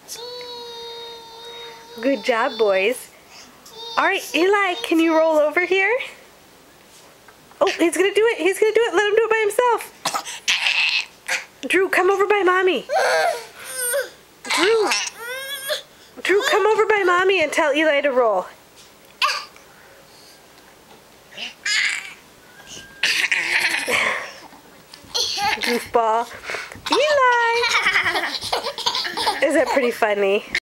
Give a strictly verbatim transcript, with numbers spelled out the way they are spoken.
Good job, boys. All right, Eli, can you roll over here? Oh, he's gonna do it. He's gonna do it. Let him do it by himself. Drew, come over by mommy. Drew. Drew, come over by mommy and tell Eli to roll. Goofball. Eli! Is that pretty funny?